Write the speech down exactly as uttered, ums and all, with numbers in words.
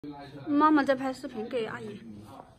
妈妈在拍视频给阿姨。